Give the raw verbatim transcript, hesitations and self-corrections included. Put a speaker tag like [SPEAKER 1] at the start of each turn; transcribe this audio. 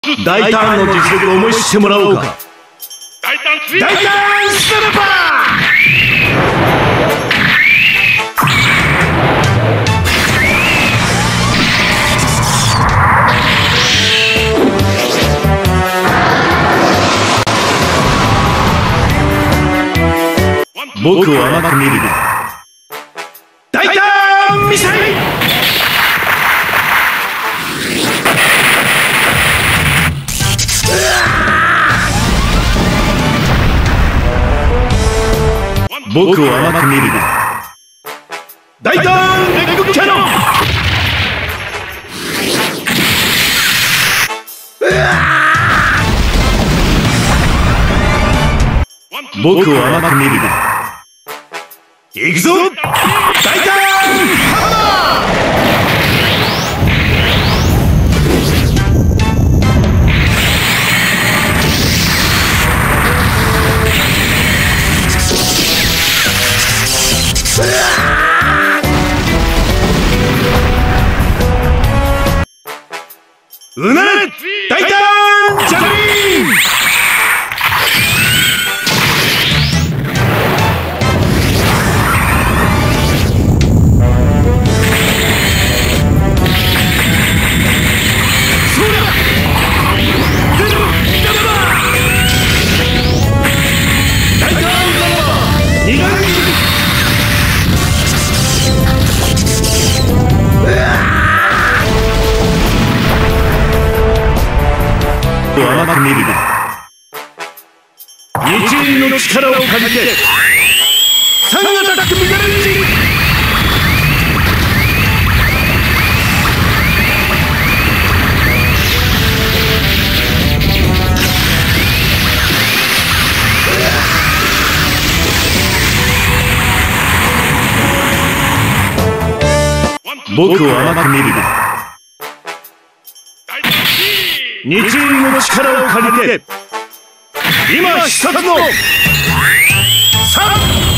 [SPEAKER 1] 大胆の実力を思い知ってもらおうか。大胆スナイパー。僕を甘く見るな。大胆ミサイル。僕を甘く見るな。大胆レッグキャノン。僕を甘く見るな。行くぞ。大胆ハうなれ大胆ジャグリーン。甘く見るな。一輪の力を借りてサンアタックメガレンジ。僕を甘く見るな。二輪の力を借りて今必殺のさん